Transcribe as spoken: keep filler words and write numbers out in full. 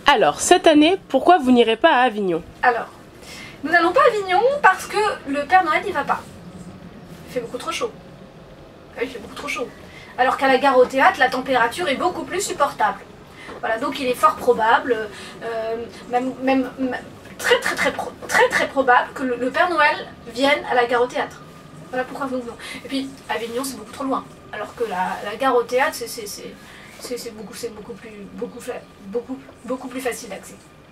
Alors, cette année, pourquoi vous n'irez pas à Avignon? Alors, nous n'allons pas à Avignon parce que le Père Noël n'y va pas. Il fait beaucoup trop chaud. Ah oui, il fait beaucoup trop chaud. Alors qu'à la Gare au Théâtre, la température est beaucoup plus supportable. Voilà, donc il est fort probable, euh, même, même, même très très très pro, très très probable que le, le Père Noël vienne à la Gare au Théâtre. Voilà pourquoi nous venons. Et puis Avignon c'est beaucoup trop loin, alors que la, la Gare au Théâtre c'est beaucoup, beaucoup, beaucoup, plus, beaucoup, beaucoup, beaucoup plus facile d'accès.